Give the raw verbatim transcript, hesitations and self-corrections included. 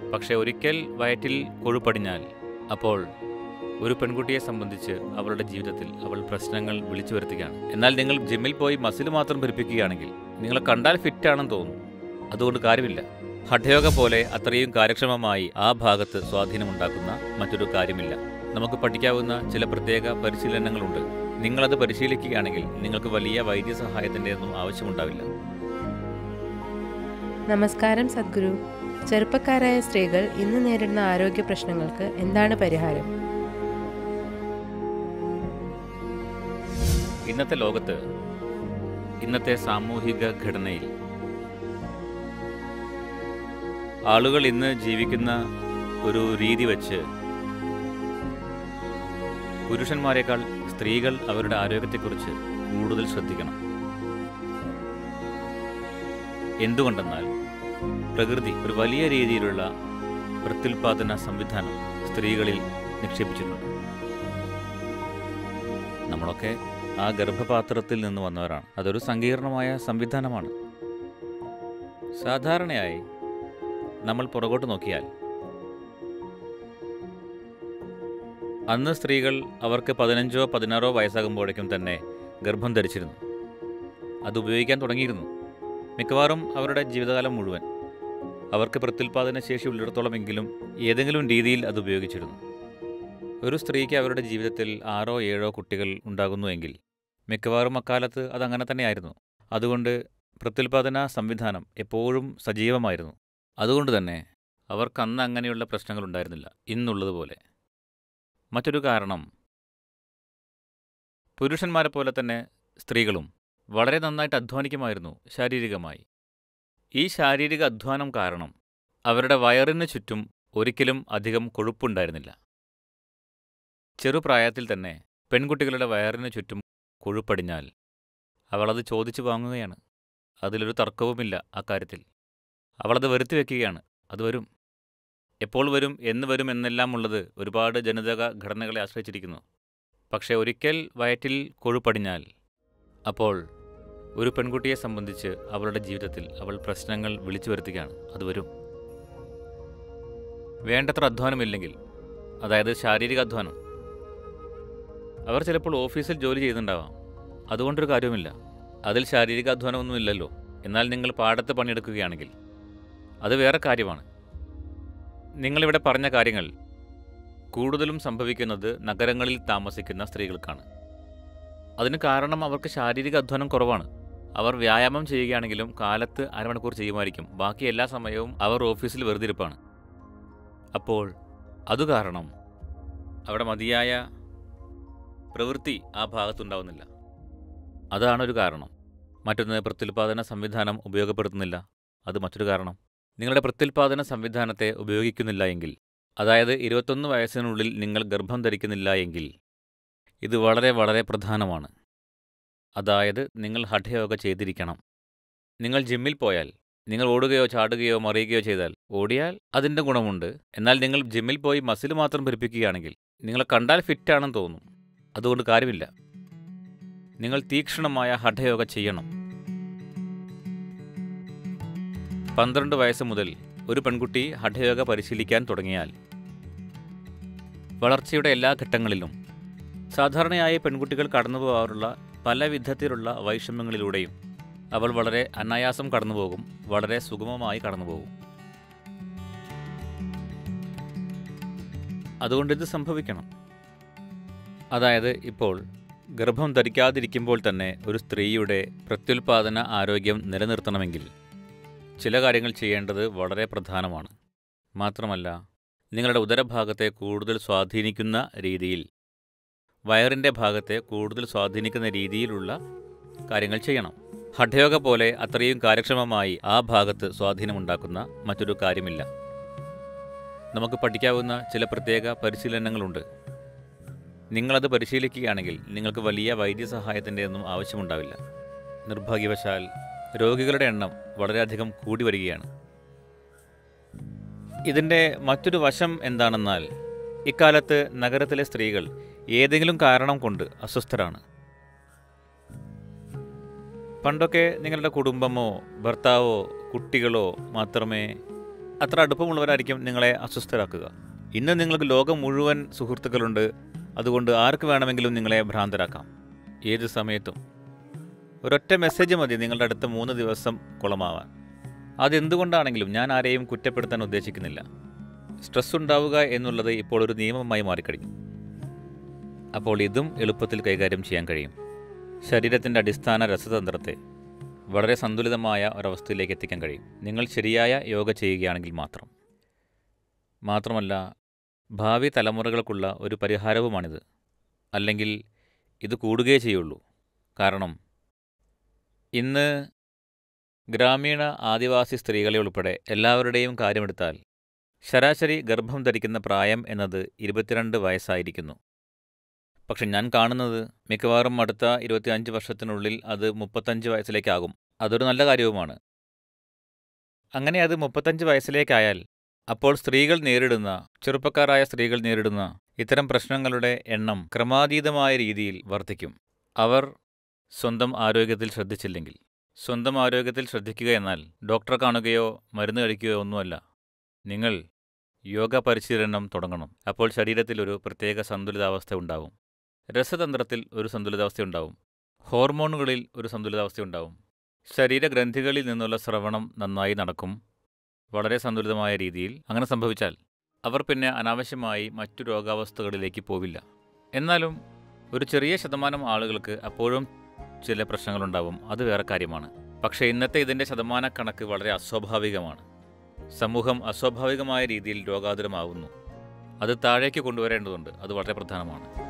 പക്ഷേ ഒരിക്കൽ വയറ്റിൽ കൊഴുപ്പടിഞ്ഞാൽ അപ്പോൾ ഒരു പെൺകുട്ടിയെ സംബന്ധിച്ച് അവളുടെ ജീവിതത്തിൽ അവൾ പ്രശ്നങ്ങൾ വിളിച്ചു വരുത്തുകയാണ്. എന്നാൽ നിങ്ങൾ ജിമ്മിൽ പോയി മസിൽ മാത്രം പെരുപ്പിക്കുകയാണെങ്കിൽ നിങ്ങളെ കണ്ടാൽ ഫിറ്റാണെന്ന് തോന്നും. അതുകൊണ്ട് കാര്യമില്ല. ഹഠയോഗ പോലെ അത്രയും കാര്യക്ഷമമായി ആ ഭാഗത്ത് സ്വാധീനമുണ്ടാക്കുന്ന മറ്റൊരു കാര്യമില്ല. നമുക്ക് പഠിക്കാവുന്ന ചില പ്രത്യേക പരിശീലനങ്ങളുണ്ട്. നിങ്ങളത് പരിശീലിക്കുകയാണെങ്കിൽ നിങ്ങൾക്ക് വലിയ വൈദ്യസഹായത്തിൻ്റെ ഒന്നും ആവശ്യമുണ്ടാവില്ല. നമസ്കാരം സദ്ഗുരു. ചെറുപ്പക്കാരായ സ്ത്രീകൾ ഇന്ന് നേരിടുന്ന ആരോഗ്യ പ്രശ്നങ്ങൾക്ക് എന്താണ് പരിഹാരം? ഇന്നത്തെ ലോകത്ത്, ഇന്നത്തെ സാമൂഹിക ഘടനയിൽ ആളുകൾ ഇന്ന് ജീവിക്കുന്ന ഒരു രീതി വച്ച് പുരുഷന്മാരെക്കാൾ സ്ത്രീകൾ അവരുടെ ആരോഗ്യത്തെക്കുറിച്ച് കൂടുതൽ ശ്രദ്ധിക്കണം. എന്തുകൊണ്ടെന്നാൽ പ്രകൃതി ഒരു വലിയ രീതിയിലുള്ള പ്രത്യുൽപാദന സംവിധാനം സ്ത്രീകളിൽ നിക്ഷേപിച്ചിട്ടുണ്ട്. നമ്മളൊക്കെ ആ ഗർഭപാത്രത്തിൽ നിന്ന് വന്നവരാണ്. അതൊരു സങ്കീർണമായ സംവിധാനമാണ്. സാധാരണയായി നമ്മൾ പുറകോട്ട് നോക്കിയാൽ അന്ന് സ്ത്രീകൾ അവർക്ക് പതിനഞ്ചോ പതിനാറോ വയസ്സാകുമ്പോഴേക്കും തന്നെ ഗർഭം ധരിച്ചിരുന്നു. അത് ഉപയോഗിക്കാൻ തുടങ്ങിയിരുന്നു. മിക്കവാറും അവരുടെ ജീവിതകാലം മുഴുവൻ അവർക്ക് പ്രത്യുൽപാദന ശേഷി ഉള്ളിടത്തോളമെങ്കിലും ഏതെങ്കിലും രീതിയിൽ അത് ഉപയോഗിച്ചിരുന്നു. ഒരു സ്ത്രീക്ക് അവരുടെ ജീവിതത്തിൽ ആറോ ഏഴോ കുട്ടികൾ ഉണ്ടാകുന്നുവെങ്കിൽ മിക്കവാറും അക്കാലത്ത് അതങ്ങനെ തന്നെയായിരുന്നു. അതുകൊണ്ട് പ്രത്യുൽപാദന സംവിധാനം എപ്പോഴും സജീവമായിരുന്നു. അതുകൊണ്ട് തന്നെ അവർക്കന്ന് അങ്ങനെയുള്ള പ്രശ്നങ്ങൾ ഉണ്ടായിരുന്നില്ല ഇന്നുള്ളതുപോലെ. മറ്റൊരു കാരണം, പുരുഷന്മാരെ പോലെ തന്നെ സ്ത്രീകളും വളരെ നന്നായിട്ട് അധ്വാനിക്കുമായിരുന്നു ശാരീരികമായി. ഈ ശാരീരിക അധ്വാനം കാരണം അവരുടെ വയറിന് ചുറ്റും ഒരിക്കലും അധികം കൊഴുപ്പുണ്ടായിരുന്നില്ല. ചെറുപ്രായത്തിൽ തന്നെ പെൺകുട്ടികളുടെ വയറിന് ചുറ്റും കൊഴുപ്പടിഞ്ഞാൽ അവളത് ചോദിച്ചു വാങ്ങുകയാണ്. അതിലൊരു തർക്കവുമില്ല അക്കാര്യത്തിൽ. അവളത് വരുത്തി വയ്ക്കുകയാണ്. അത് വരും. എപ്പോൾ വരും, എന്ന് വരും എന്നെല്ലാം ഉള്ളത് ഒരുപാട് ജനിതക ഘടനകളെ ആശ്രയിച്ചിരിക്കുന്നു. പക്ഷേ ഒരിക്കൽ വയറ്റിൽ കൊഴുപ്പടിഞ്ഞാൽ അപ്പോൾ ഒരു പെൺകുട്ടിയെ സംബന്ധിച്ച് അവളുടെ ജീവിതത്തിൽ അവൾ പ്രശ്നങ്ങൾ വിളിച്ചു വരുത്തുകയാണ്. അത് വരും. വേണ്ടത്ര അധ്വാനമില്ലെങ്കിൽ, അതായത് ശാരീരിക അധ്വാനം, അവർ ചിലപ്പോൾ ഓഫീസിൽ ജോലി ചെയ്യുന്നുണ്ടാവാം. അതുകൊണ്ടൊരു കാര്യവുമില്ല. അതിൽ ശാരീരിക അധ്വാനമൊന്നുമില്ലല്ലോ. എന്നാൽ നിങ്ങൾ പാടത്ത് പണിയെടുക്കുകയാണെങ്കിൽ അത് വേറെ കാര്യമാണ്. നിങ്ങളിവിടെ പറഞ്ഞ കാര്യങ്ങൾ കൂടുതലും സംഭവിക്കുന്നത് നഗരങ്ങളിൽ താമസിക്കുന്ന സ്ത്രീകൾക്കാണ്. അതിന് കാരണം അവർക്ക് ശാരീരിക അധ്വാനം കുറവാണ്. അവർ വ്യായാമം ചെയ്യുകയാണെങ്കിലും കാലത്ത് അരമണിക്കൂർ ചെയ്യുമായിരിക്കും. ബാക്കി എല്ലാ സമയവും അവർ ഓഫീസിൽ വെറുതെ ഇരിപ്പാണ്. അപ്പോൾ അതുകാരണം അവിടെ മതിയായ പ്രവൃത്തി ആ ഭാഗത്തുണ്ടാവുന്നില്ല. അതാണൊരു കാരണം. മറ്റൊന്ന്, പ്രത്യുൽപാദന സംവിധാനം ഉപയോഗപ്പെടുത്തുന്നില്ല. അത് മറ്റൊരു കാരണം. നിങ്ങളുടെ പ്രത്യുൽപാദന സംവിധാനത്തെ ഉപയോഗിക്കുന്നില്ല എങ്കിൽ, അതായത് ഇരുപത്തൊന്ന് വയസ്സിനുള്ളിൽ നിങ്ങൾ ഗർഭം ധരിക്കുന്നില്ല എങ്കിൽ, ഇത് വളരെ വളരെ പ്രധാനമാണ്. അതായത് നിങ്ങൾ ഹഠയോഗ ചെയ്തിരിക്കണം. നിങ്ങൾ ജിമ്മിൽ പോയാൽ, നിങ്ങൾ ഓടുകയോ ചാടുകയോ മറിയുകയോ ചെയ്താൽ, ഓടിയാൽ അതിൻ്റെ ഗുണമുണ്ട്. എന്നാൽ നിങ്ങൾ ജിമ്മിൽ പോയി മസിൽ മാത്രം പെരുപ്പിക്കുകയാണെങ്കിൽ നിങ്ങളെ കണ്ടാൽ ഫിറ്റാണെന്ന് തോന്നും. അതുകൊണ്ട് കാര്യമില്ല. നിങ്ങൾ തീക്ഷ്ണമായ ഹഠയോഗ ചെയ്യണം. പന്ത്രണ്ട് വയസ്സ് മുതൽ ഒരു പെൺകുട്ടി ഹഠയോഗ പരിശീലിക്കാൻ തുടങ്ങിയാൽ വളർച്ചയുടെ എല്ലാ ഘട്ടങ്ങളിലും സാധാരണയായി പെൺകുട്ടികൾ കടന്നു പോകാറുള്ള പല വിധത്തിലുള്ള വൈഷമ്യങ്ങളിലൂടെയും അവൾ വളരെ അനായാസം കടന്നുപോകും, വളരെ സുഗമമായി കടന്നുപോകും. അതുകൊണ്ടിത് സംഭവിക്കണം. അതായത് ഇപ്പോൾ ഗർഭം ധരിക്കാതിരിക്കുമ്പോൾ തന്നെ ഒരു സ്ത്രീയുടെ പ്രത്യുൽപാദന ആരോഗ്യം നിലനിർത്തണമെങ്കിൽ ചില കാര്യങ്ങൾ ചെയ്യേണ്ടത് വളരെ പ്രധാനമാണ്. മാത്രമല്ല, നിങ്ങളുടെ ഉദരഭാഗത്തെ കൂടുതൽ സ്വാധീനിക്കുന്ന രീതിയിൽ, വയറിൻ്റെ ഭാഗത്തെ കൂടുതൽ സ്വാധീനിക്കുന്ന രീതിയിലുള്ള കാര്യങ്ങൾ ചെയ്യണം. ഹഠയോഗ പോലെ അത്രയും കാര്യക്ഷമമായി ആ ഭാഗത്ത് സ്വാധീനമുണ്ടാക്കുന്ന മറ്റൊരു കാര്യമില്ല. നമുക്ക് പഠിക്കാവുന്ന ചില പ്രത്യേക പരിശീലനങ്ങളുണ്ട്. നിങ്ങളത് പരിശീലിക്കുകയാണെങ്കിൽ നിങ്ങൾക്ക് വലിയ വൈദ്യസഹായത്തിൻ്റെ ഒന്നും ആവശ്യമുണ്ടാവില്ല. നിർഭാഗ്യവശാൽ രോഗികളുടെ എണ്ണം വളരെയധികം കൂടി വരികയാണ്. ഇതിൻ്റെ മറ്റൊരു വശം എന്താണെന്നാൽ, ഇക്കാലത്ത് നഗരത്തിലെ സ്ത്രീകൾ ഏതെങ്കിലും കാരണം കൊണ്ട് അസ്വസ്ഥരാണ്. പണ്ടൊക്കെ നിങ്ങളുടെ കുടുംബമോ ഭർത്താവോ കുട്ടികളോ മാത്രമേ അത്ര അടുപ്പമുള്ളവരായിരിക്കും നിങ്ങളെ അസ്വസ്ഥരാക്കുക. ഇന്ന് നിങ്ങൾക്ക് ലോകം മുഴുവൻ സുഹൃത്തുക്കളുണ്ട്. അതുകൊണ്ട് ആർക്ക് വേണമെങ്കിലും നിങ്ങളെ ഭ്രാന്തരാക്കാം, ഏത് സമയത്തും. ഒരൊറ്റ മെസ്സേജ് മതി നിങ്ങളുടെ അടുത്ത മൂന്ന് ദിവസം കുളമാവാൻ. അതെന്തുകൊണ്ടാണെങ്കിലും ഞാൻ ആരെയും കുറ്റപ്പെടുത്താൻ ഉദ്ദേശിക്കുന്നില്ല. സ്ട്രെസ് ഉണ്ടാവുക എന്നുള്ളത് ഇപ്പോൾ ഒരു നിയമമായി മാറിക്കഴിഞ്ഞു. അപ്പോൾ ഇതും എളുപ്പത്തിൽ കൈകാര്യം ചെയ്യാൻ കഴിയും. ശരീരത്തിൻ്റെ അടിസ്ഥാന രസതന്ത്രത്തെ വളരെ സന്തുലിതമായ ഒരവസ്ഥയിലേക്ക് എത്തിക്കാൻ കഴിയും, നിങ്ങൾ ശരിയായ യോഗ ചെയ്യുകയാണെങ്കിൽ മാത്രം. മാത്രമല്ല, ഭാവി തലമുറകൾക്കുള്ള ഒരു പരിഹാരവുമാണിത്. അല്ലെങ്കിൽ ഇത് കൂടുകയേ ചെയ്യുള്ളൂ. കാരണം ഇന്ന് ഗ്രാമീണ ആദിവാസി സ്ത്രീകളെ ഉൾപ്പെടെ എല്ലാവരുടെയും കാര്യമെടുത്താൽ ശരാശരി ഗർഭം ധരിക്കുന്ന പ്രായം എന്നത് ഇരുപത്തിരണ്ട് വയസ്സായിരിക്കുന്നു. പക്ഷെ ഞാൻ കാണുന്നത് മിക്കവാറും അടുത്ത ഇരുപത്തിയഞ്ച് വർഷത്തിനുള്ളിൽ അത് മുപ്പത്തഞ്ച് വയസ്സിലേക്കാകും. അതൊരു നല്ല കാര്യവുമാണ്. അങ്ങനെ അത് മുപ്പത്തഞ്ച് വയസ്സിലേക്കായാൽ അപ്പോൾ സ്ത്രീകൾ നേരിടുന്ന, ചെറുപ്പക്കാരായ സ്ത്രീകൾ നേരിടുന്ന ഇത്തരം പ്രശ്നങ്ങളുടെ എണ്ണം ക്രമാതീതമായ രീതിയിൽ വർദ്ധിക്കും. അവർ സ്വന്തം ആരോഗ്യത്തിൽ ശ്രദ്ധിച്ചില്ലെങ്കിൽ. സ്വന്തം ആരോഗ്യത്തിൽ ശ്രദ്ധിക്കുക എന്നാൽ ഡോക്ടറെ കാണുകയോ മരുന്ന് കഴിക്കുകയോ ഒന്നുമല്ല. നിങ്ങൾ യോഗ പരിശീലനം തുടങ്ങണം. അപ്പോൾ ശരീരത്തിൽ ഒരു പ്രത്യേക സന്തുലിതാവസ്ഥ ഉണ്ടാവും, രസതന്ത്രത്തിൽ ഒരു സന്തുലിതാവസ്ഥ ഉണ്ടാവും, ഹോർമോണുകളിൽ ഒരു സന്തുലിതാവസ്ഥ ഉണ്ടാവും, ശരീരഗ്രന്ഥികളിൽ നിന്നുള്ള സ്രവണം നന്നായി നടക്കും വളരെ സന്തുലിതമായ രീതിയിൽ. അങ്ങനെ സംഭവിച്ചാൽ അവർ പിന്നെ അനാവശ്യമായി മറ്റു രോഗാവസ്ഥകളിലേക്ക് പോവില്ല. എന്നാലും ഒരു ചെറിയ ശതമാനം ആളുകൾക്ക് അപ്പോഴും ചില പ്രശ്നങ്ങളുണ്ടാവും, അത് വേറെ കാര്യമാണ്. പക്ഷേ ഇന്നത്തെ ഇതിൻ്റെ ശതമാന കണക്ക് വളരെ അസ്വാഭാവികമാണ്. സമൂഹം അസ്വാഭാവികമായ രീതിയിൽ രോഗാതുരമാവുന്നു. അത് താഴേക്ക് കൊണ്ടുവരേണ്ടതുണ്ട്. അത് വളരെ പ്രധാനമാണ്.